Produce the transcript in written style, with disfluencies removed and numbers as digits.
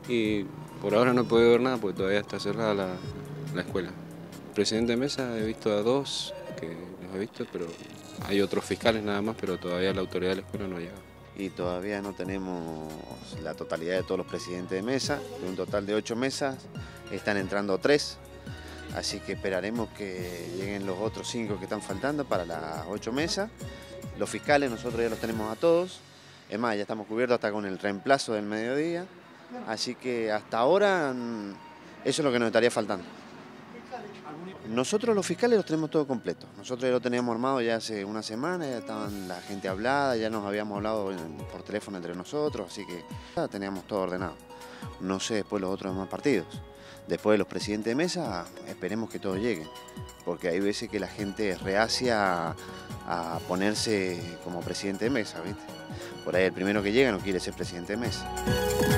Y por ahora no he podido ver nada porque todavía está cerrada la escuela. Presidente de mesa he visto a dos, que los he visto, pero hay otros fiscales nada más, pero todavía la autoridad de la escuela no llega. Y todavía no tenemos la totalidad de todos los presidentes de mesa. De un total de 8 mesas, están entrando 3. Así que esperaremos que lleguen los otros 5 que están faltando para las 8 mesas. Los fiscales nosotros ya los tenemos a todos. Es más, ya estamos cubiertos hasta con el reemplazo del mediodía. Así que hasta ahora eso es lo que nos estaría faltando. Nosotros los fiscales los tenemos todo completo. Nosotros ya lo teníamos armado ya hace una semana, ya estaban la gente hablada, ya nos habíamos hablado por teléfono entre nosotros, así que ya teníamos todo ordenado. No sé después los otros demás partidos. Después de los presidentes de mesa, esperemos que todos lleguen, porque hay veces que la gente es reacia a ponerse como presidente de mesa, ¿viste? Por ahí el primero que llega no quiere ser presidente de mesa.